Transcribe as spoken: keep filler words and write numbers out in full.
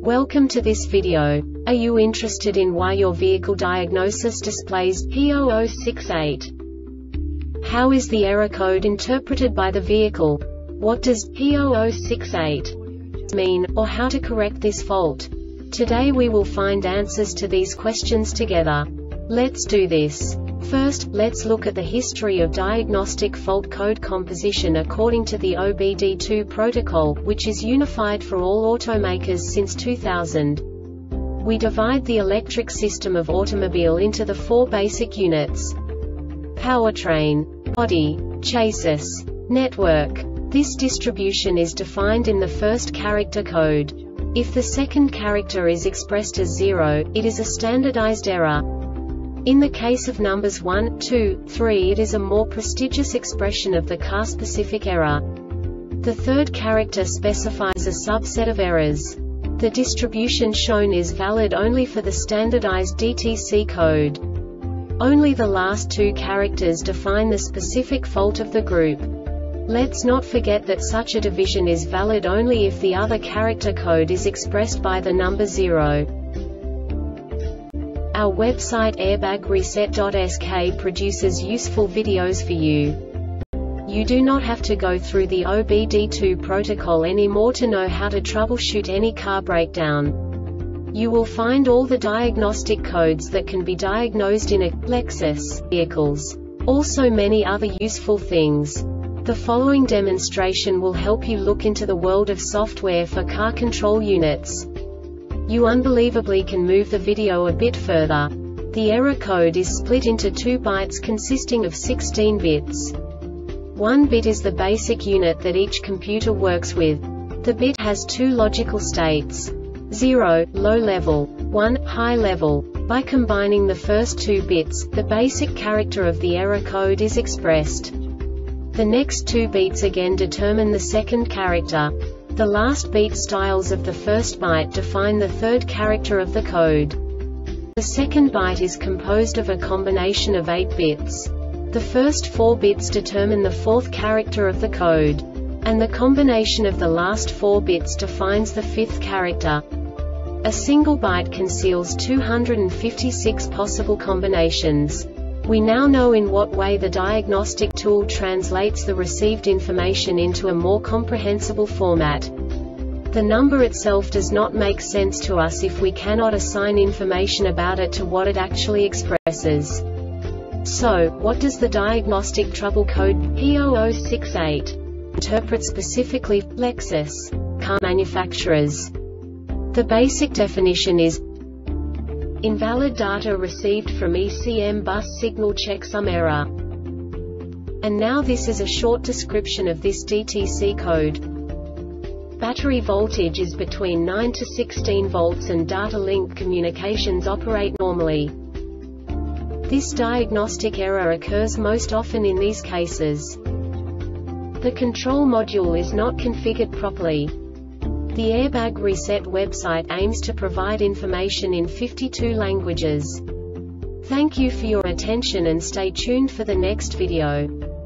Welcome to this video. Are you interested in why your vehicle diagnosis displays P zero zero six eight? How is the error code interpreted by the vehicle? What does P zero zero six eight mean, or how to correct this fault? Today we will find answers to these questions together. Let's do this. First, let's look at the history of diagnostic fault code composition according to the O B D two protocol, which is unified for all automakers since two thousand. We divide the electric system of automobile into the four basic units: powertrain, body, chassis, network. This distribution is defined in the first character code. If the second character is expressed as zero, it is a standardized error. In the case of numbers one, two, three, it is a more prestigious expression of the car-specific error. The third character specifies a subset of errors. The distribution shown is valid only for the standardized D T C code. Only the last two characters define the specific fault of the group. Let's not forget that such a division is valid only if the other character code is expressed by the number zero. Our website airbag reset dot S K produces useful videos for you. You do not have to go through the O B D two protocol anymore to know how to troubleshoot any car breakdown. You will find all the diagnostic codes that can be diagnosed in a Lexus vehicles. Also many other useful things. The following demonstration will help you look into the world of software for car control units. You unbelievably can move the video a bit further. The error code is split into two bytes consisting of sixteen bits. One bit is the basic unit that each computer works with. The bit has two logical states: zero, low level, one, high level. By combining the first two bits, the basic character of the error code is expressed. The next two beats again determine the second character. The last beat styles of the first byte define the third character of the code. The second byte is composed of a combination of eight bits. The first four bits determine the fourth character of the code. And the combination of the last four bits defines the fifth character. A single byte conceals two hundred fifty-six possible combinations. We now know in what way the diagnostic tool translates the received information into a more comprehensible format. The number itself does not make sense to us if we cannot assign information about it to what it actually expresses. So, what does the diagnostic trouble code P zero zero six eight interpret specifically for Lexus car manufacturers? The basic definition is: invalid data received from E C M bus signal checksum error. And now this is a short description of this D T C code. Battery voltage is between nine to sixteen volts and data link communications operate normally. This diagnostic error occurs most often in these cases: the control module is not configured properly. The Airbag Reset website aims to provide information in fifty-two languages. Thank you for your attention and stay tuned for the next video.